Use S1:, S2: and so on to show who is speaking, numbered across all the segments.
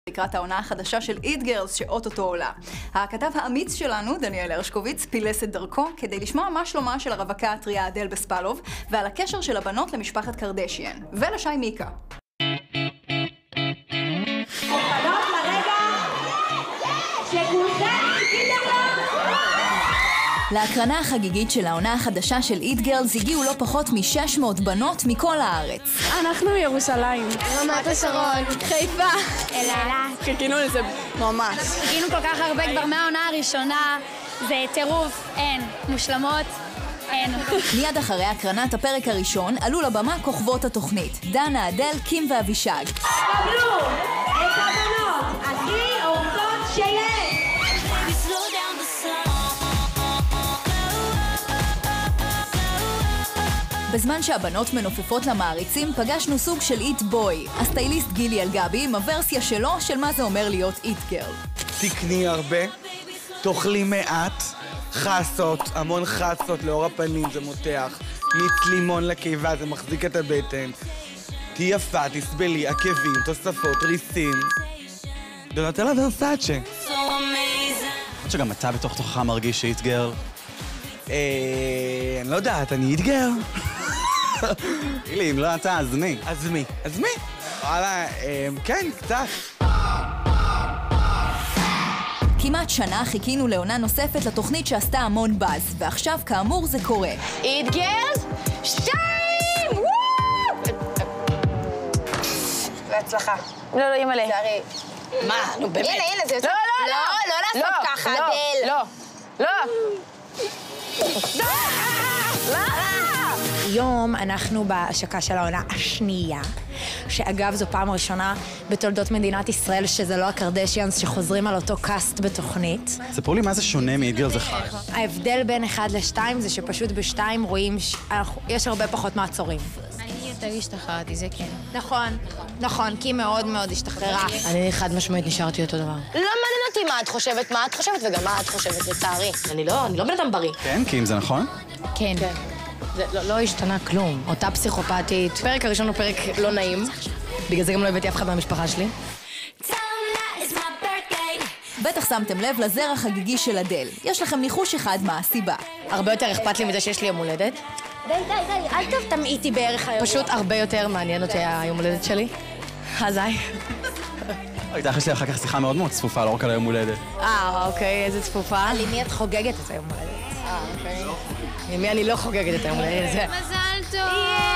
S1: לקראת העונה החדשה של It Girls שאוטוטו עולה. הכתב האמיץ שלנו, דניאל הרשקוביץ, פילס את דרכו כדי לשמוע מה שלומה של הרווקה הטריה אדל בספלוב ועל הקשר של הבנות למשפחת קרדשיאן. ולשי מיקה.
S2: מוכנות לרגע שכולכם חיכיתם לו?
S1: להקרנה החגיגית של העונה החדשה של It Girls הגיעו לא פחות מ-600 בנות מכל הארץ.
S3: אנחנו מירושלים.
S4: רמת השרון.
S3: חיפה.
S4: אילת.
S3: חיכינו לזה ממש.
S4: חיכינו כל כך הרבה כבר מהעונה הראשונה. זה טירוף, אין. מושלמות, אין.
S1: מיד אחרי הקרנת הפרק הראשון עלו לבמה כוכבות התוכנית. דנה, אדל, קים ואבישג.
S2: קבלו את הבנות הכי אורחות שיש.
S1: בזמן שהבנות מנופפות למעריצים, פגשנו סוג של איט בוי. הסטייליסט גילי אלגבי עם הוורסיה שלו של מה זה אומר להיות איט גרל.
S5: תקני הרבה, תאכלי מעט, חסות, המון חסות לאור הפנים, זה מותח, מיץ לימון לקיבה, זה מחזיק את הבטן. תהי יפה, תסבלי, עקבים, תוספות, ריסים. דונטלה ורסאצ'ה.
S6: שגם אתה בתוך תוכך מרגיש איט גרל?
S5: אני לא יודעת, אני איט גרל?
S6: תגידי, אם לא אתה, אז מי?
S5: אז מי? אז מי? וואלה, כן, קצת.
S1: כמעט שנה חיכינו לעונה נוספת לתוכנית שעשתה המון באז, ועכשיו כאמור זה קורה.
S4: It Girls 2!
S3: בהצלחה.
S4: לא, אימא'לה.
S3: מה? נו באמת.
S4: הנה, זה יוצא... לא לעשות ככה, אדל.
S3: לא.
S7: היום אנחנו בהשקה של העונה השנייה, שאגב זו פעם ראשונה בתולדות מדינת ישראל שזה לא הקרדשיאנס שחוזרים על אותו קאסט בתוכנית.
S6: ספרו לי מה זה שונה מ-It Girls 1.
S7: ההבדל בין 1 ל-2 זה שפשוט ב-2 רואים יש הרבה פחות מעצורים.
S4: אני יותר השתחררתי, זה כן.
S7: נכון, כי היא מאוד מאוד השתחררה.
S3: אני חד משמעית נשארתי אותו דבר.
S4: לא מעניין אותי מה את חושבת וגם מה את חושבת, לצערי.
S3: אני לא בן אדם בריא.
S6: כן, כי אם זה נכון?
S4: כן.
S3: זה לא השתנה כלום. אותה פסיכופתית. פרק הראשון הוא פרק לא נעים. בגלל זה גם לא הבאתי אף אחד מהמשפחה שלי.
S1: בטח שמתם לב לזר החגיגי של אדל. יש לכם ניחוש אחד מה הסיבה.
S3: הרבה יותר אכפת לי מזה שיש לי יום הולדת.
S7: די, אל תמעי איתי בערך היום.
S3: פשוט הרבה יותר מעניין אותי היום הולדת שלי. הזי.
S6: איתך יש לי אחר כך שיחה מאוד מאוד צפופה, לא רק על היום הולדת.
S3: אוקיי, איזה צפופה.
S7: למי את חוגגת את היום הולדת?
S3: אוקיי. למי אני לא חוגגת את היום הולדת?
S4: מזל טוב!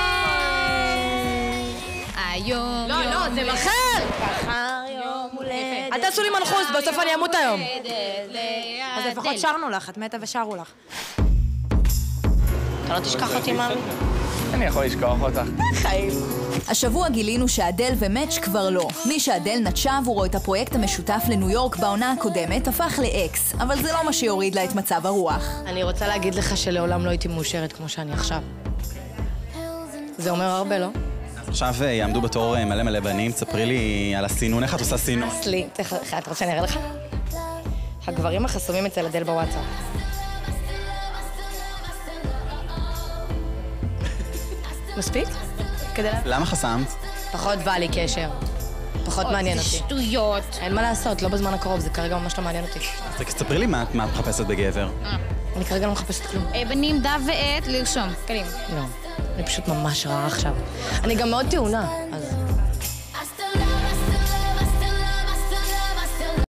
S4: היום...
S3: לא, זה מחר!
S7: מחר יום הולדת.
S3: אל תעשו לי מנחוס, בסוף אני אמות היום.
S7: אז לפחות שרנו לך, את מתה ושרו לך.
S3: אתה לא תשכח אותי, מאמי?
S5: אני יכול לשכוח אותך.
S3: חיים.
S1: השבוע גילינו שאדל ומאץ' כבר לא. מי שאדל נטשה עבורו את הפרויקט המשותף לניו יורק בעונה הקודמת הפך לאקס, אבל זה לא מה שיוריד לה את מצב הרוח.
S3: אני רוצה להגיד לך שלעולם לא הייתי מאושרת כמו שאני עכשיו. זה אומר הרבה, לא?
S6: עכשיו יעמדו בתור מלא בנים, תספרי לי על הסינון, איך את עושה סינון?
S3: אסלי, אתה רוצה שאני אראה לך? הגברים החסומים אצל אדל בוואטסאפ. מספיק?
S6: למה חסמת?
S3: פחות בא לי קשר. פחות מעניין אותי.
S4: שטויות.
S3: אין מה לעשות, לא בזמן הקרוב, זה כרגע ממש לא מעניין אותי.
S6: אז תספרי לי מה את מחפשת בגבר.
S3: אני כרגע לא מחפשת כלום.
S4: בנים דף ועט, לרשום. קלים.
S3: לא, אני פשוט ממש רעה עכשיו. אני גם מאוד טעונה, אז